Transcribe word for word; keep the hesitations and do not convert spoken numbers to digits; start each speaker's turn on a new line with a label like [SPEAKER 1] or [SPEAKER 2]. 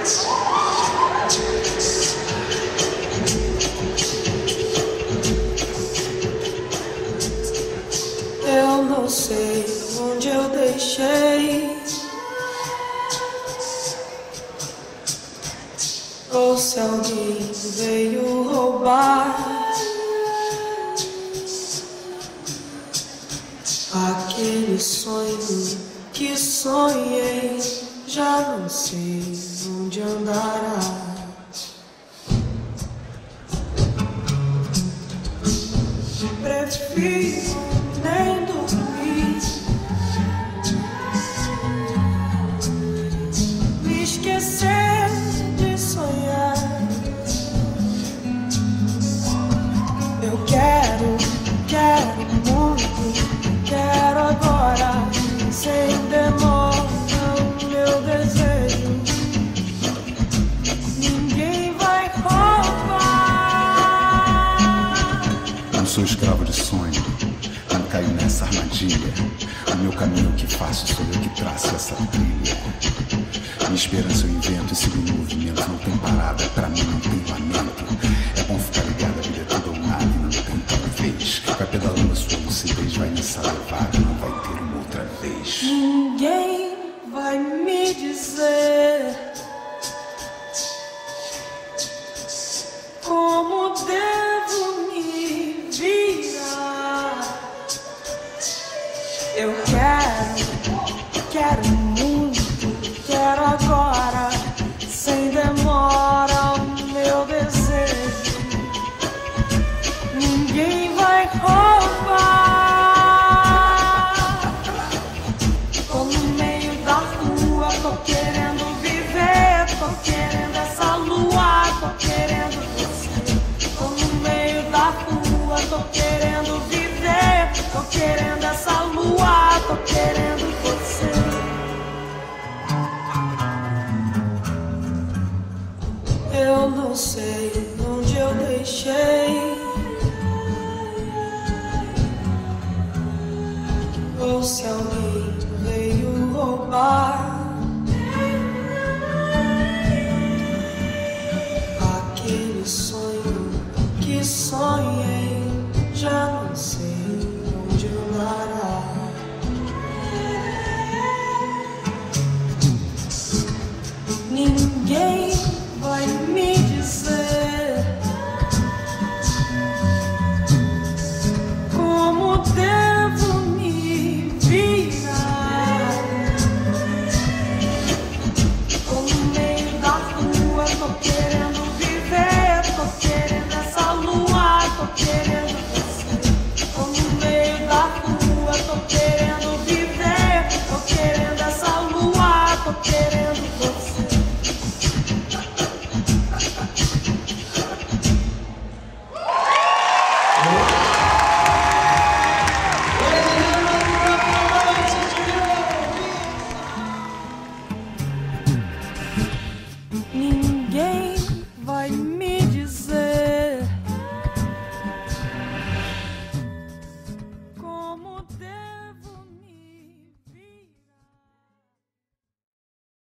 [SPEAKER 1] Eu não sei onde eu deixei, ou se alguém veio roubar aquele sonho que sonhei. Já não sei onde andará. Prefiro nem dormir, me esquecer de sonhar. Eu quero, quero muito, quero agora, sem demora, o meu desejo. Ninguém vai roubar.
[SPEAKER 2] Não sou escravo de sonho, não caio nessa armadilha. O meu caminho que faço sou eu que traço essa trilha. Minha esperança eu invento e sigo em movimento. Não tem parada, pra mim não tem lamento. É bom ficar ligado, a vida é toda ou nada e não tem talvez. Vai pedalando a sua lucidez, vai nessa levada, não vai ter uma outra vez.
[SPEAKER 1] Ninguém vai me dizer como devo me virar. Eu quero, quero muito, quero agora, sem demora, o meu desejo. Ninguém vai roubar. Tô no meio da rua, tô querendo viver, tô querendo essa lua, tô querendo você. Tô no meio da rua, tô querendo viver, tô querendo essa lua, tô querendo você. Eu não sei onde eu deixei, ou se alguém veio roubar aquele sonho que sonhei. Já não sei onde andará. Ninguém vai me dizer como devo me virar. Tô no meio da rua, tô querendo viver, tô querendo essa lua, tô querendo você. Tô no meio da rua, tô querendo viver, tô querendo essa lua, tô querendo